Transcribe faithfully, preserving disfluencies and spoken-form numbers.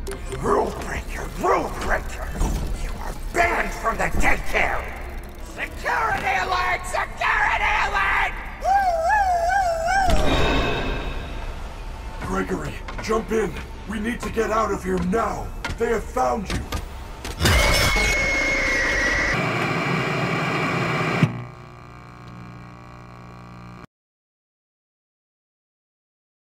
Rule breaker, rule breaker! You are banned from the daycare! Security alert! Security alert! Woo, woo, woo, woo! Gregory, jump in! We need to get out of here now! They have found you!